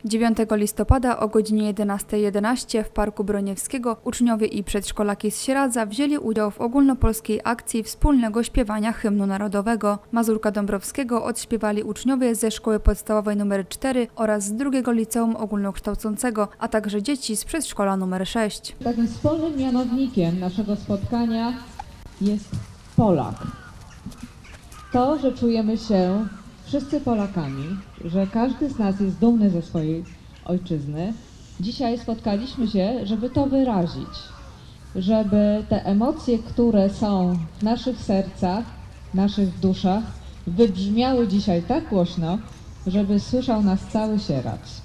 9 listopada o godzinie 11:11 w Parku Broniewskiego uczniowie i przedszkolaki z Sieradza wzięli udział w ogólnopolskiej akcji wspólnego śpiewania hymnu narodowego. Mazurka Dąbrowskiego odśpiewali uczniowie ze Szkoły Podstawowej nr 4 oraz z II Liceum Ogólnokształcącego, a także dzieci z przedszkola nr 6. Takim wspólnym mianownikiem naszego spotkania jest Polak. To, że czujemy się wszyscy Polakami, że każdy z nas jest dumny ze swojej ojczyzny. Dzisiaj spotkaliśmy się, żeby to wyrazić, żeby te emocje, które są w naszych sercach, w naszych duszach, wybrzmiały dzisiaj tak głośno, żeby słyszał nas cały Sieradz.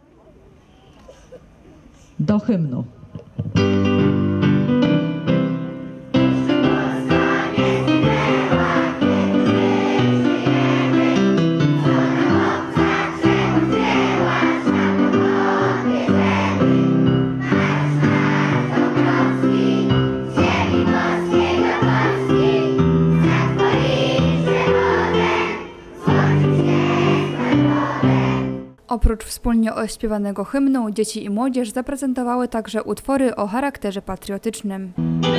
Do hymnu. Oprócz wspólnie ośpiewanego hymnu, dzieci i młodzież zaprezentowały także utwory o charakterze patriotycznym.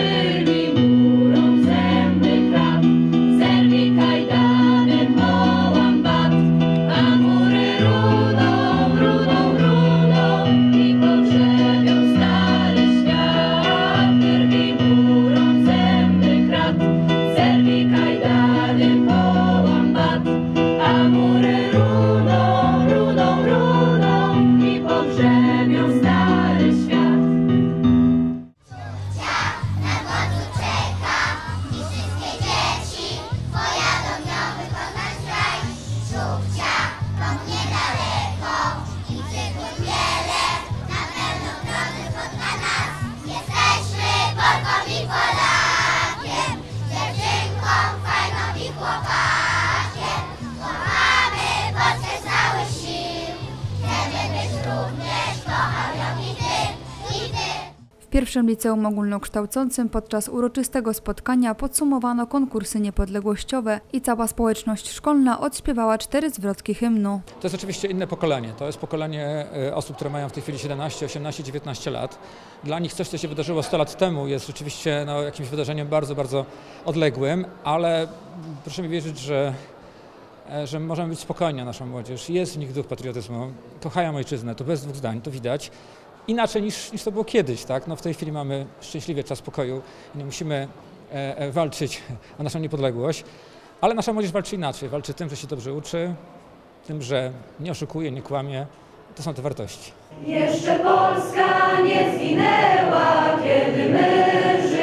W pierwszym liceum ogólnokształcącym podczas uroczystego spotkania podsumowano konkursy niepodległościowe i cała społeczność szkolna odśpiewała 4 zwrotki hymnu. To jest oczywiście inne pokolenie. To jest pokolenie osób, które mają w tej chwili 17, 18, 19 lat. Dla nich coś, co się wydarzyło 100 lat temu, jest rzeczywiście jakimś wydarzeniem bardzo, bardzo odległym, ale proszę mi wierzyć, że możemy być spokojni, nasza młodzież. Jest w nich duch patriotyzmu. Kochają ojczyznę, to bez dwóch zdań, to widać. Inaczej niż to było kiedyś, tak? W tej chwili mamy szczęśliwie czas pokoju i nie musimy walczyć o naszą niepodległość, ale nasza młodzież walczy inaczej. Walczy tym, że się dobrze uczy, tym, że nie oszukuje, nie kłamie. To są te wartości. Jeszcze Polska nie zginęła, kiedy my żyjemy.